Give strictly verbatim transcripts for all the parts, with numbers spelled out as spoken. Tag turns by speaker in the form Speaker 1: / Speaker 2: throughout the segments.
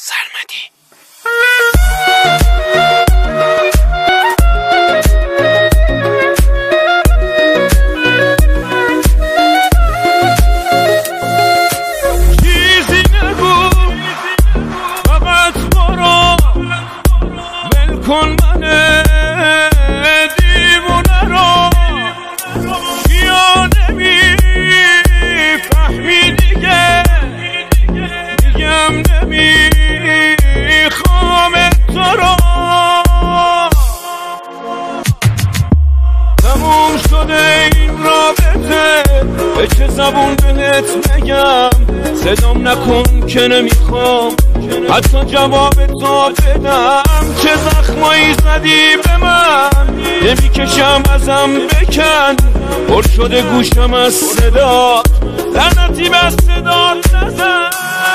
Speaker 1: سرمدی.
Speaker 2: چیزی نگو فقط برو ول کن من دیوونه رو، یا نمیفهمی دیگه میگم نمیخوام تو رو. تموم شده این رابطه، به چه زبون بهت بگم؟ صدام نکن که نمیخوام حتی جواب تو بدم. چه زخمایی زدی به من، نمیکشم ازم بکن. پر شده گوشم از صدا، لعنتی به صدات نزن.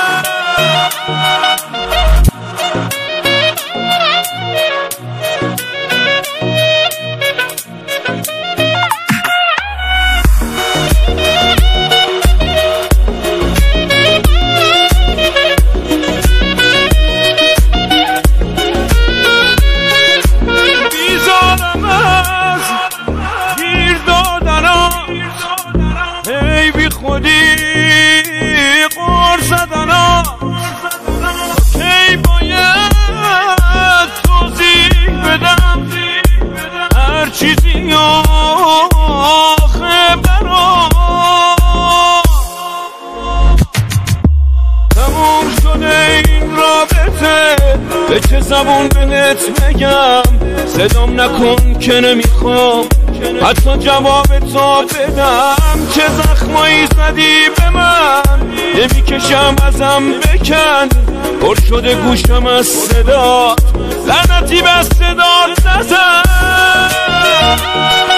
Speaker 2: خودی قرص زدنا کی باید توضیح بدم هر چیزی آخه برام تموم شده این رابطه. به چه زبون بهت بگم؟ صدام نکن که نمیخوام حتی جواب تو بدم. چه زخمایی زدی به من، نمیکشم ازم بکن. پر شده گوشم از صدات، لعنتی به صدات نزن.